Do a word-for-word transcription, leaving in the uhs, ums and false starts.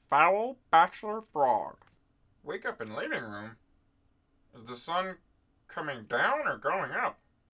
foul Bachelor Frog. Wake up in living room? Is the sun coming down or going up?